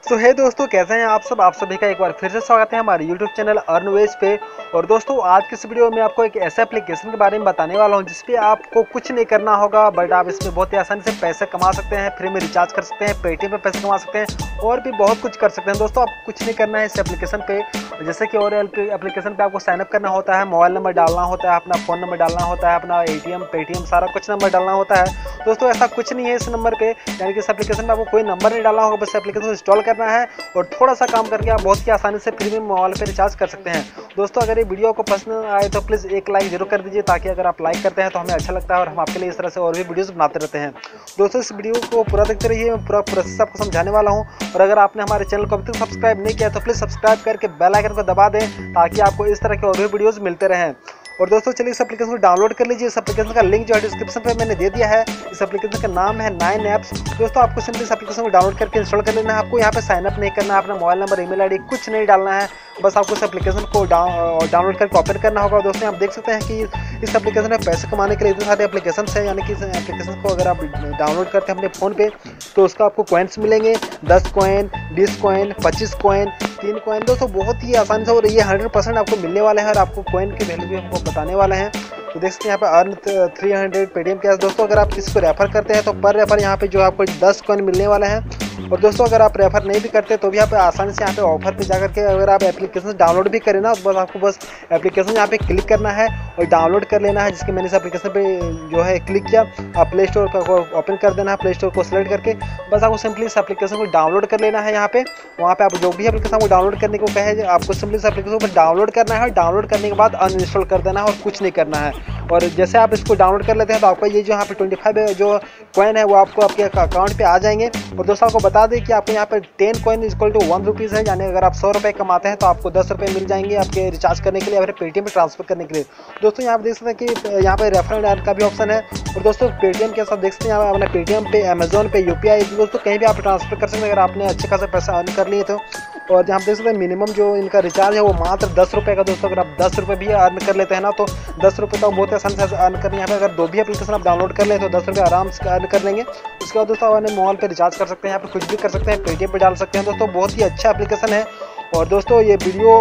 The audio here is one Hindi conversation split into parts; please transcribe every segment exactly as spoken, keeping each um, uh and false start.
तो है दोस्तों, कैसे हैं आप सब। आप सभी का एक बार फिर से स्वागत है हमारे यूट्यूब चैनल अर्नवेज पे। और दोस्तों, आज की इस वीडियो में आपको एक ऐसे एप्लीकेशन के बारे में बताने वाला हूं जिसपे आपको कुछ नहीं करना होगा, बट आप इसमें बहुत ही आसानी से पैसे कमा सकते हैं, फ्री में रिचार्ज कर सकते हैं, पेटीएम पे पैसे कमा सकते हैं और भी बहुत कुछ कर सकते हैं। दोस्तों, आपको कुछ नहीं करना है इस एप्लीकेशन पे। जैसे कि और एप्लीकेशन पे आपको साइनअप करना होता है, मोबाइल नंबर डालना होता है, अपना फ़ोन नंबर डालना होता है, अपना एटीएम पेटीएम सारा कुछ नंबर डालना होता है। दोस्तों, ऐसा कुछ नहीं है इस नंबर पे, यानी कि इस एप्लीकेशन में आपको कोई नंबर नहीं डालना होगा, बस एप्लीकेशन इंस्टॉल करना है और थोड़ा सा काम करके आप बहुत ही आसानी से फ्री में मोबाइल पे रिचार्ज कर सकते हैं। दोस्तों, अगर ये वीडियो को पसंद आए तो प्लीज़ एक लाइक जरूर कर दीजिए, ताकि अगर आप लाइक करते हैं तो हमें अच्छा लगता है और हम आपके लिए इस तरह से और भी वीडियोस बनाते रहते हैं। दोस्तों, इस वीडियो को पूरा देखते रहिए, मैं पूरा प्रोसेस आपको समझाने वाला हूँ। और अगर आपने हमारे चैनल को अभी तक सब्सक्राइब नहीं किया तो प्लीज़ सब्सक्राइब करके बेल आइकन को दबा दें, ताकि आपको इस तरह के और भी वीडियोस मिलते रहें। और दोस्तों, चलिए इस एप्लीकेशन को डाउनलोड कर लीजिए। इस एप्लीकेशन का लिंक जो है डिस्क्रिप्शन पे मैंने दे दिया है। इस एप्लीकेशन का नाम है नाइन ऐप्स। दोस्तों, आपको सिंपली इस एप्लीकेशन को डाउनलोड करके इंस्टॉल कर लेना है। आपको यहाँ पे साइन अप नहीं करना है, अपना मोबाइल नंबर ईमेल आईडी कुछ नहीं डालना है, बस आपको इस एप्लीकेशन को डाउनलोड करके ओपन करना होगा। दोस्तों, आप देख सकते हैं कि इस एप्लीकेशन में पैसे कमाने के लिए इतने सारे एप्लीकेशन हैं, यानी कि इस एप्लीकेशन को अगर आप डाउनलोड करते हैं अपने फ़ोन पे तो उसका आपको कॉइन्स मिलेंगे, दस कॉइन, बीस कॉइन, पच्चीस कॉइन, तीन कॉइन। दोस्तों, बहुत ही आसानी से और ये हंड्रेड परसेंट आपको मिलने वाले हैं और आपको कॉइन की वैल्यू भी हमको बताने वाले हैं। तो देख सकते हैं यहाँ पे earn three hundred Paytm cash. दोस्तों, अगर आप किसी को रेफर करते हैं तो पर रेफर यहाँ पे जो आपको दस कॉइन मिलने वाला है। और दोस्तों, अगर आप रेफर नहीं भी करते तो भी यहाँ पे आसानी से यहाँ पे ऑफर पे जाकर के अगर आप एप्लीकेशन डाउनलोड भी करें ना, बस आपको बस एप्लीकेशन यहाँ पे क्लिक करना है और डाउनलोड कर लेना है। जिसके मैंने इस एप्लीकेशन पे जो है क्लिक किया, आप प्ले स्टोर को ओपन कर देना है, प्ले स्टोर को सेलेक्ट करके बस आपको सिंपली इस एप्लीकेशन को डाउनलोड कर लेना है। यहाँ पे वहाँ पे आप जो भी एप्लीकेशन को डाउनलोड करने को कहे, आपको सिंपली इस एप्लीकेशन को डाउनलोड करना है। डाउनलोड करने के बाद अनइंस्टॉल कर देना है और कुछ नहीं करना है। और जैसे आप इसको डाउनलोड कर लेते हैं तो आपको ये जो यहाँ पे ट्वेंटी फाइव जो कॉइन है वो आपको आपके अकाउंट पे आ जाएंगे। और दोस्तों, आपको बता दें कि आपको यहाँ पे ten coin equal to one rupees है, यानी अगर आप सौ रुपये कमाते हैं तो आपको दस रुपये मिल जाएंगे आपके रिचार्ज करने के लिए या फिर पेटीएम पे ट्रांसफर करने के लिए। दोस्तों, यहाँ पे देख सकते हैं कि यहाँ पे रेफर एंड अर्न का भी ऑप्शन है। और दोस्तों, पेटीएम के साथ देख सकते हैं यहाँ अपने पेटीएम पे, अमेजोन पे, यूपीआई दोस्तों कहीं भी आप ट्रांसफर कर सकते हैं अगर आपने अच्छे खासा पैसा अर्न कर लिए तो। और यहाँ पे देख सकते हैं मिनिमम जो इनका रिचार्ज है वो मात्र दस रुपये का। दोस्तों, अगर आप दस रुपये भी अर्न कर लेते हैं ना तो दस रुपये तो बहुत आसानी से अर्न करने। यहाँ पे अगर दो भी एप्लीकेशन आप डाउनलोड कर ले तो दस रुपये आराम से अर्न कर लेंगे। उसके बाद दोस्तों, अपने मोबाइल पे रिचार्ज कर सकते हैं, यहाँ पे कुछ भी कर सकते हैं, पेटीएम पे डाल सकते हैं। दोस्तों, बहुत ही अच्छा एप्लीकेशन है। और दोस्तों, ये वीडियो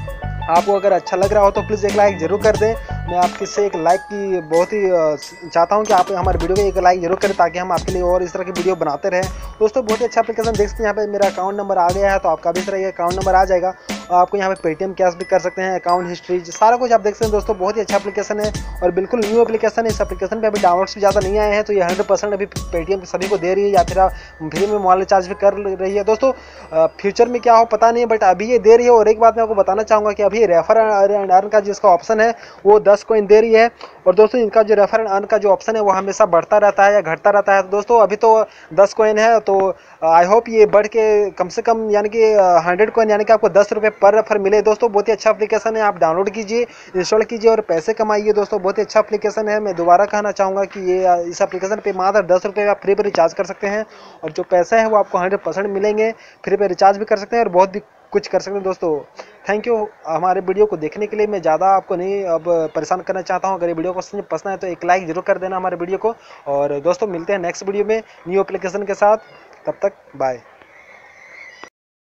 आपको अगर अच्छा लग रहा हो तो प्लीज़ एक लाइक जरूर कर दें। मैं आपके से एक लाइक की बहुत ही चाहता हूं कि आप हमारे वीडियो को एक लाइक जरूर करें, ताकि हम आपके लिए और इस तरह की वीडियो बनाते रहें। दोस्तों, बहुत ही अच्छा एप्लीकेशन देख सकते हैं। यहाँ पे मेरा अकाउंट नंबर आ गया है तो आपका भी इस तरह का अकाउंट नंबर आ जाएगा। आपको यहाँ पे पेटीएम कैश भी कर सकते हैं, अकाउंट हिस्ट्री सारा कुछ आप देख सकते हैं। दोस्तों, बहुत ही अच्छा एप्लीकेशन है और बिल्कुल न्यू एप्लीकेशन है। इस एप्लीकेशन पे अभी डाउनलोड्स भी ज़्यादा नहीं आए हैं, तो ये हंड्रेड परसेंट अभी पेटीएम सभी को दे रही है या फिर आप फ्री में मोबाइल रिचार्ज भी कर रही है। दोस्तों, फ्यूचर में क्या हो पता नहीं, बट अभी ये दे रही है। और एक बात मैं आपको बताना चाहूँगा कि अभी रेफर एंड अर्न का जिसका ऑप्शन है वो दस कॉइन दे रही है। और दोस्तों, इनका जो रेफर एंड अर्न का जो ऑप्शन है वो हमेशा बढ़ता रहता है या घटता रहता है। तो दोस्तों, अभी तो दस कॉइन है, तो आई होप ये बढ़ के कम से कम यानी कि हंड्रेड कॉइन यानी कि आपको दस रुपये पर रेफर मिले। दोस्तों, बहुत ही अच्छा एप्लीकेशन है, आप डाउनलोड कीजिए, इंस्टॉल कीजिए और पैसे कमाइए। दोस्तों, बहुत ही अच्छा एप्लीकेशन है। मैं दोबारा कहना चाहूँगा कि ये इस एप्लीकेशन पे मात्र दस रुपये आप फ्री पर रिचार्ज कर सकते हैं और जो पैसे हैं वो आपको हंड्रेड परसेंट मिलेंगे। फ्री पर रिचार्ज भी कर सकते हैं और बहुत भी कुछ कर सकते हैं। दोस्तों, थैंक यू हमारे वीडियो को देखने के लिए। मैं ज़्यादा आपको नहीं अब परेशान करना चाहता हूं। अगर ये वीडियो को पसंद है तो एक लाइक जरूर कर देना हमारे वीडियो को। और दोस्तों, मिलते हैं नेक्स्ट वीडियो में न्यू एप्लीकेशन के साथ। तब तक बाय।